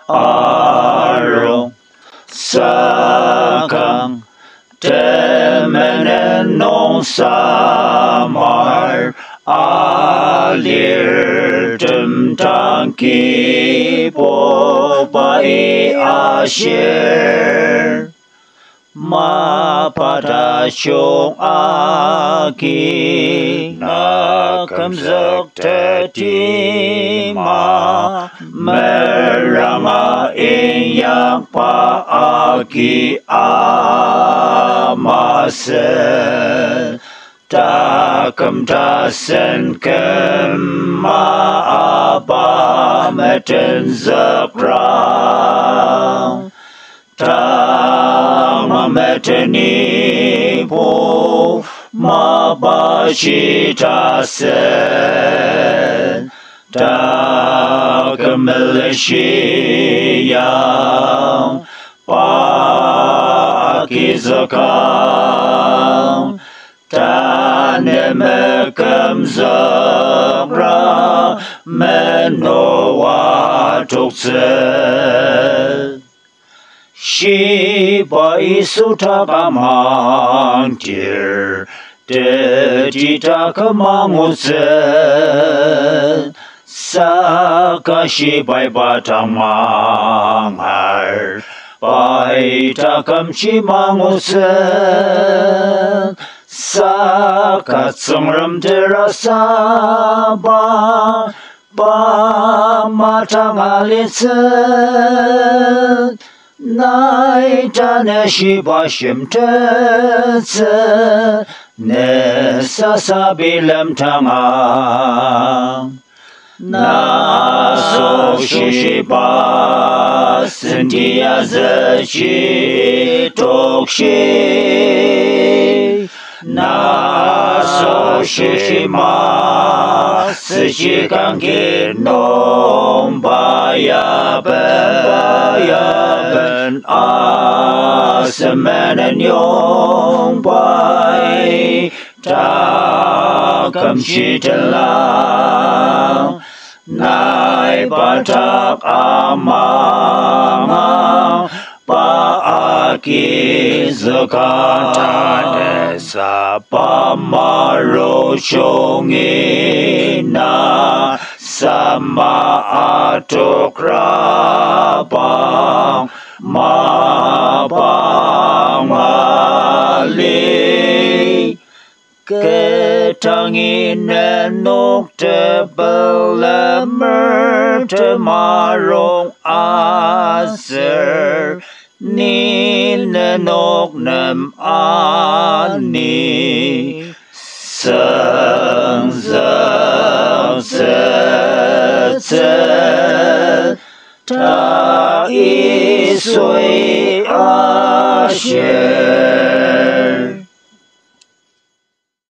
arong sakang temenen nong samar alir tentang kipo bai asyir ma pada syong aki nakam zak tetima meranga inyak pa aki amase takam tasen kema apa meten zakrang tama meteni po mabashi tasen takam melishiyang pakizakang tanemekam zakra menowa tukse Shiba isuta kamangtir Dedita kamangutsen Saka shibai batang mangar Baita kamchi mangutsen Saka tsungram terasa Ba matang alitsen Nai tane shiba shim tetse ne sasabilem tangang na so shiba sentia zechi tokshi na so shima sechi kangi nom bayaben asemenen yong bai takam shitelang nai batak amang paaki zakata sapa maro shongina sama atokrapang mabang mali ketangin enok tebelemer temarong aser ni nenok nem ani sang sang se ta isui asher